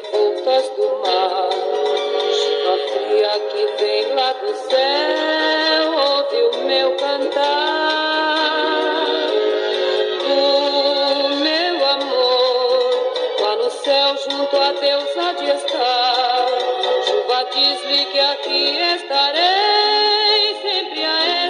revoltas do mar. Chuva fria que vem lá do céu, ouve o meu cantar. O meu amor, lá no céu junto a Deus há de estar. Chuva, diz-lhe que aqui estarei, sempre a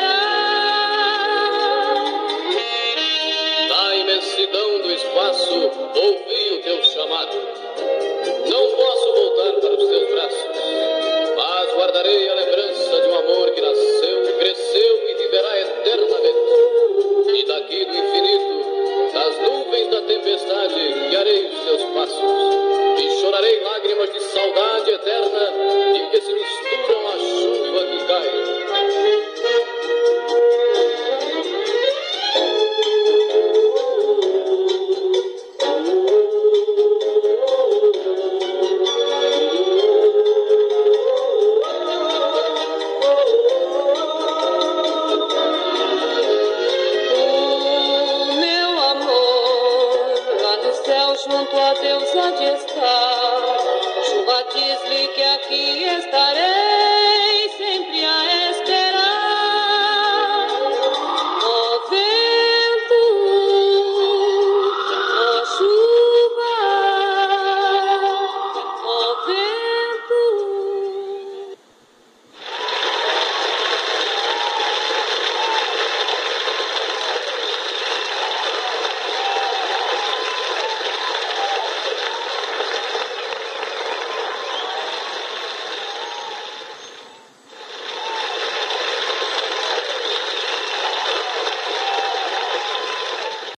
esperar. Na imensidão do espaço, ouvi o teu chamado. Não posso voltar para os teus braços, mas guardarei a lembrança de um amor que nasceu, cresceu e viverá eternamente. E daqui do infinito, das nuvens da tempestade, guiarei os teus passos. E chorarei lágrimas de saudade eterna e que se misturam à chuva que cai. Junto a Deus há de estar. Chuva, diz-lhe que aqui estarei.